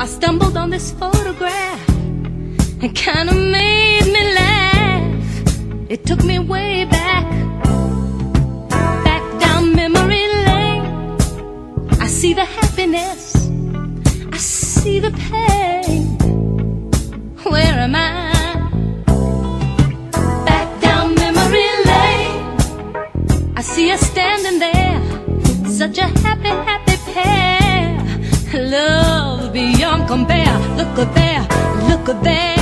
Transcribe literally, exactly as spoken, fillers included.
I stumbled on this photograph. It kinda made me laugh. It took me way back, back down memory lane. I see the happiness, I see the pain. Where am I? Back down memory lane. I see us standing there, such a happy, happy pair. Love beyond compare. Look at there, look at there.